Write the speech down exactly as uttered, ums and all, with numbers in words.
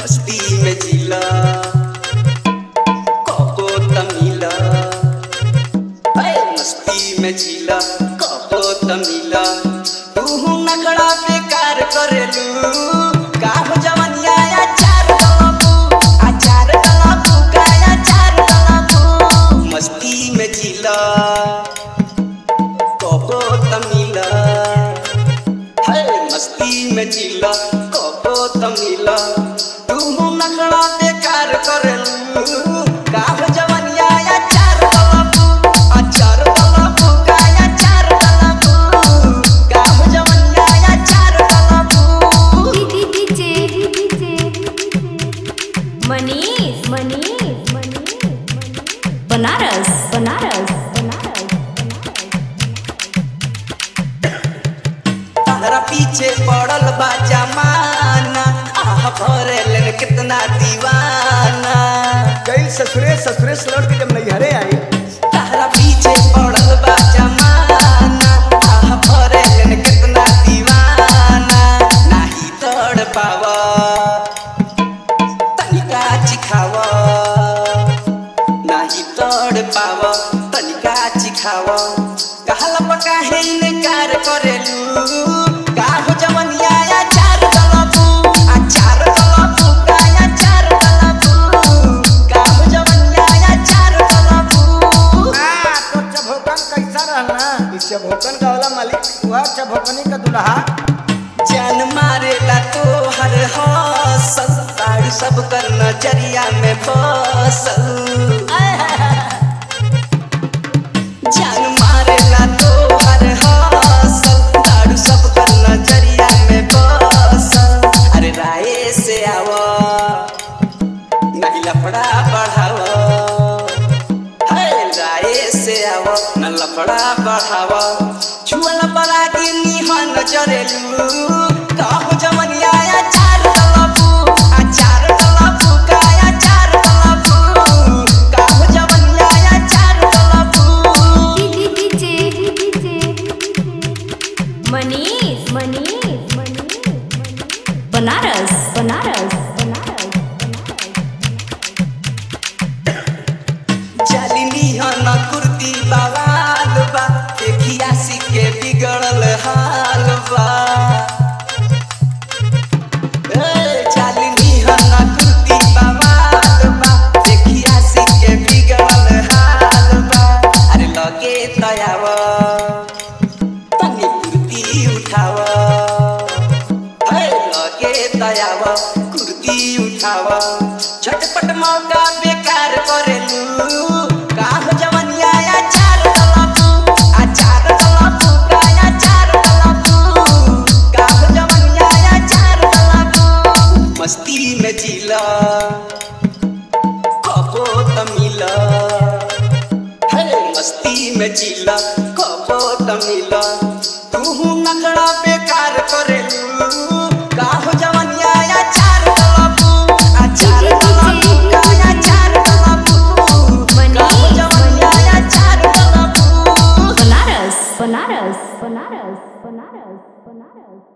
मस्ती में जिला कबो तमिला, मस्ती में जिला कबो तमिला। तू नखड़ा बेकार करेलू काहो जवनिया आचार डलाबू, आचार डलाबू का आचार डलाबू। मस्ती में जिला कबो तमिला, मस्ती में जिला कबो तमिला। तू नखड़ा बेकार करेलू काहो जवनिया आचार डलाबू, आचार डलाबू का आचार डलाबू, काहो जवनिया आचार डलाबू। डीजे मनीष मनीष मनीष बनारस बनारस बनारस। तारा पीछे पड़ल बा जमाना, आह भरेलन कितना दीवाना। गई ससुरे ससुरे से लौट के जब नैहरे आई। तारा पीछे पड़ल बा जमाना, आह भरेलन कितना दीवाना। नाही तड़ पावा तनिका चिखावा, नाही तड़ पावा तनिका चिखावा। कहला पका है इनकार करेलू काहो जवनिया आचार डलाबू, आचार डलाबू का आचार डलाबू, काहो जवनिया आचार डलाबू। हां तो चभोकन कैसा रहना? इस चभोकन का वाला मालिक हुआ चभोकनी का दुल्हा। जान मारेला तो हर हौसल, ताड़ी सब कर नजरिया में बसल। जान मारेला तो हर हौसल, ताड़ी सब कर नजरिया में बसल। अरे राय से आवा नहीं लफड़ा बढ़ावा, राय से आवा न लफड़ा बढ़ावा। छुअल परा के निहन जरेलू काहो जवनिया आचार डलाबू, आचार डलाबू का आचार डलाबू, काहो जवनिया आचार डलाबू। डीजे मनीष मनीष मनीष बनारस बनारस बनारस। जालिनी हन कुर्ती बवाल बा, देखिया सी के बिगड़ल हाल बा। जालिनी हन कुर्ती बवाल बा, देखिया सी के बिगड़ल हाल बा। अरे लगे तयावा तनी कुर्ती उठावा, लगे तयावा कुर्ती उठावा। झटपट मौका बेकार करेलू काहो जवनिया आचार डलाबू, आचार डलाबू का आचार डलाबू, काहो जवनिया आचार डलाबू। मस्ती में जिला कबो तमिला, मस्ती में जिला कबो तमिला। तू नखड़ा बेकार करेलू काहो जवनिया आचार डलाबू, आचार डलाबू का आचार डलाबू, काहो जवनिया आचार डलाबू। बनारस बनारस बनारस बनारस बनारस।